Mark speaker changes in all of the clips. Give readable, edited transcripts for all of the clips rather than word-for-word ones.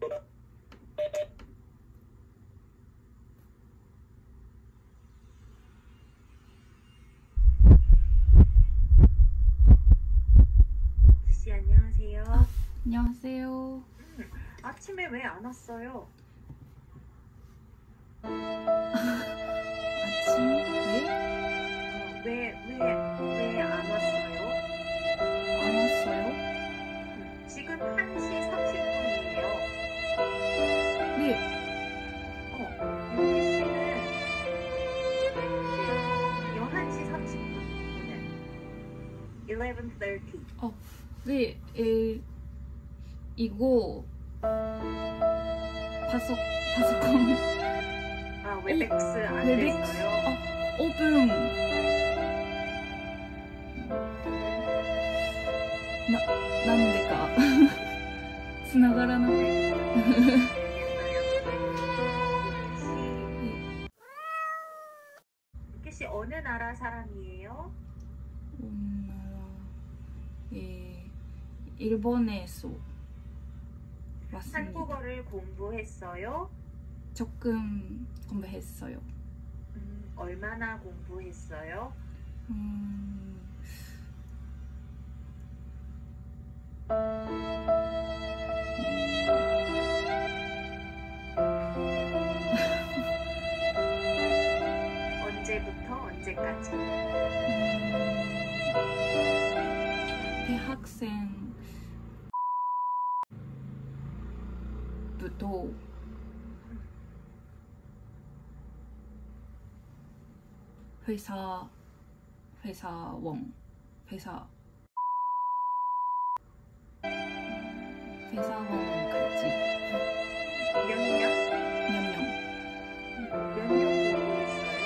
Speaker 1: 씨, 안녕하세요.
Speaker 2: 안녕하세요.
Speaker 1: 아침에 왜 안 왔어요?
Speaker 2: 아침
Speaker 1: 왜 안 왔어요?
Speaker 2: 안 왔어요?
Speaker 1: 지금 1시 30분이에요.
Speaker 2: 네.
Speaker 1: 윤기 씨는 11시 30분 오늘 11:30.
Speaker 2: 네. 이거 파소콘
Speaker 1: 웨벡스 안
Speaker 2: 웨벡스
Speaker 1: 됐어요?
Speaker 2: 오븐 난데까 繋がらなくて
Speaker 1: 윤기 씨 어느 나라 사람이에요?
Speaker 2: 일본에서 왔습니다.
Speaker 1: 한국어를 공부했어요?
Speaker 2: 조금 공부했어요.
Speaker 1: 얼마나 공부했어요? 언제부터 언제까지?
Speaker 2: 대학생부터 회사원까지
Speaker 1: 몇 년? 몇 년 공부했어요?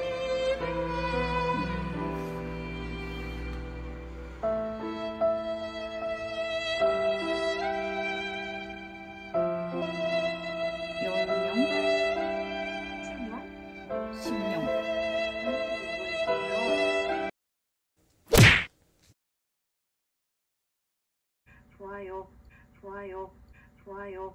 Speaker 2: 열 년?
Speaker 1: 10년?
Speaker 2: 10년.
Speaker 1: 좋아요.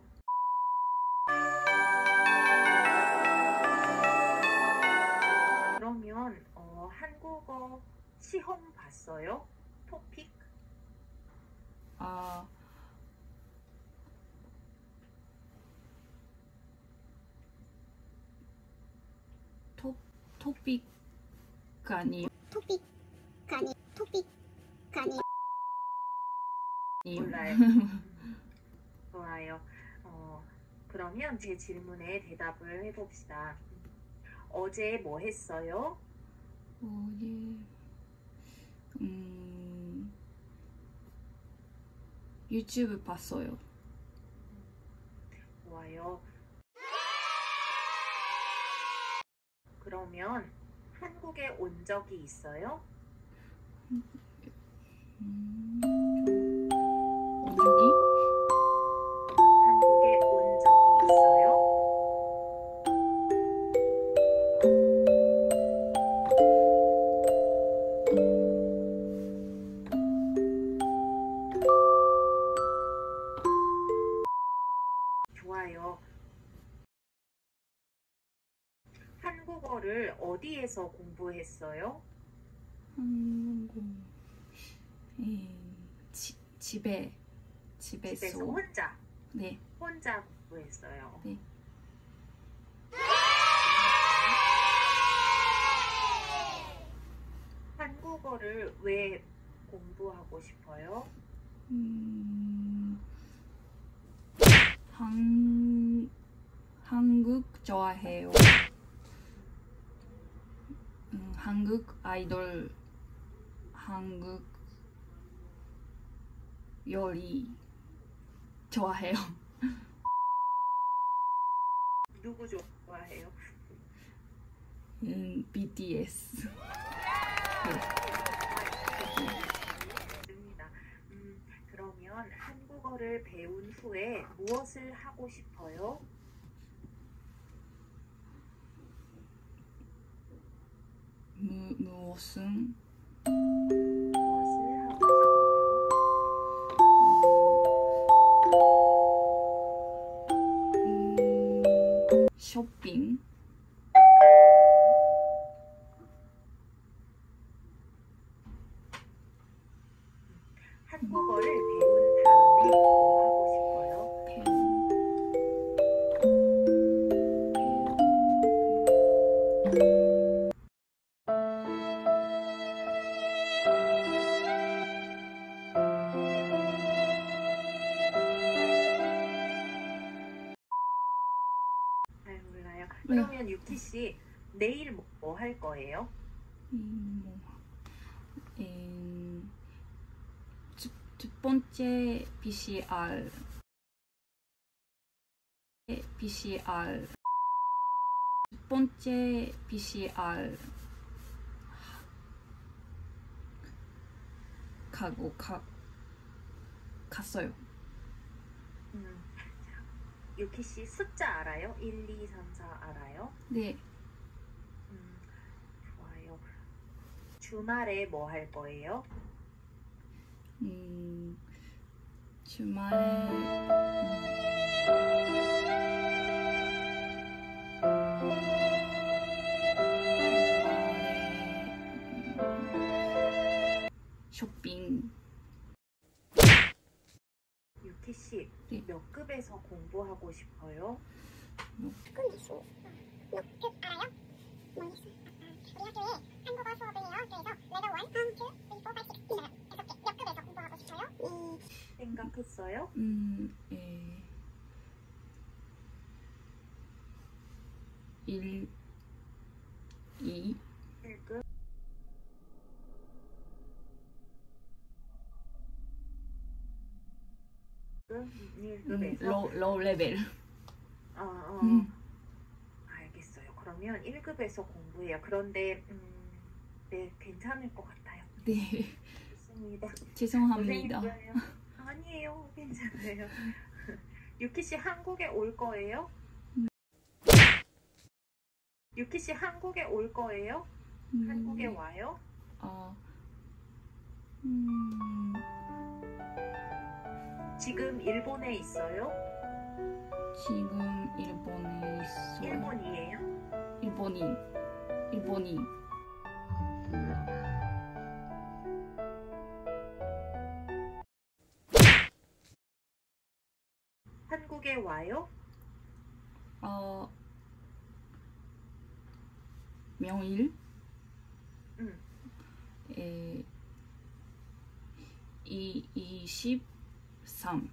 Speaker 1: 그러면 한국어 시험 봤어요? 토픽?
Speaker 2: 토픽 아니
Speaker 1: 몰라요. 좋아요. 그러면 제 질문에 대답을 해봅시다. 어제 뭐 했어요?
Speaker 2: 유튜브 봤어요.
Speaker 1: 좋아요. 그러면 한국에 온 적이 있어요?
Speaker 2: 여기?
Speaker 1: 한국에 온 적이 있어요? 좋아요. 한국어를 어디에서 공부했어요? 집에서 혼자?
Speaker 2: 네.
Speaker 1: 혼자 공부했어요.
Speaker 2: 네.
Speaker 1: 한국어를 왜 공부하고 싶어요?
Speaker 2: 한국 좋아해요. 한국 아이돌, 한국 요리 좋아해요.
Speaker 1: 누구 좋아해요?
Speaker 2: BTS.
Speaker 1: 맞습니다. 그러면 한국어를 배운 후에 무엇을 하고 싶어요?
Speaker 2: 무엇은?
Speaker 1: 무엇을 하고 싶어요? 그러면 유키 씨 내일 뭐 할 거예요?
Speaker 2: 뭐, 두 번째 PCR 두 번째 PCR 갔어요.
Speaker 1: 자, 유키 씨 숫자 알아요? 1, 2, 3, 4 알아요?
Speaker 2: 네.
Speaker 1: 좋아요. 주말에 뭐 할 거예요?
Speaker 2: 주말에 쇼핑.
Speaker 1: 유키 씨,
Speaker 2: 네.
Speaker 1: 몇 급에서 공부하고 싶어요?
Speaker 3: 조금 몇급 알아요? 모르겠어요. 우리 학교에 한국어 수업을 해요. 그래서 레벨 1, 2, 3, 4, 5, 6 있어요. 6개. 몇 급에서 공부하고 싶어요?
Speaker 1: 생각했어요?
Speaker 2: 일, 이,
Speaker 1: 1급?
Speaker 2: 로우 레벨.
Speaker 1: 알겠어요. 그러면 1급에서 공부해요. 그런데 네, 괜찮을 것 같아요.
Speaker 2: 네.
Speaker 1: 좋습니다.
Speaker 2: 죄송합니다.
Speaker 1: 고생했어요. 아니에요. 괜찮아요. 유키 씨 한국에 올 거예요? 유키 씨 한국에 올 거예요? 한국에 와요? 지금 일본에 있어요?
Speaker 2: 지금 일본에 있어요.
Speaker 1: 일본이에요?
Speaker 2: 일본인.
Speaker 1: 한국에 와요?
Speaker 2: 명일?
Speaker 1: 응.
Speaker 2: 23일.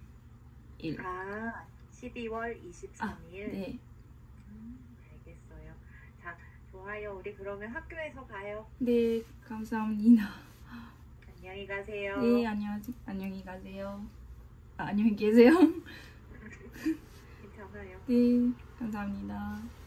Speaker 1: 12월 23일.
Speaker 2: 네.
Speaker 1: 알겠어요. 자, 좋아요. 우리 그러면 학교에서 봐요.
Speaker 2: 네, 감사합니다.
Speaker 1: 안녕히 가세요.
Speaker 2: 네, 안녕히 가세요. 안녕히 계세요.
Speaker 1: 괜찮아요.
Speaker 2: 네, 감사합니다.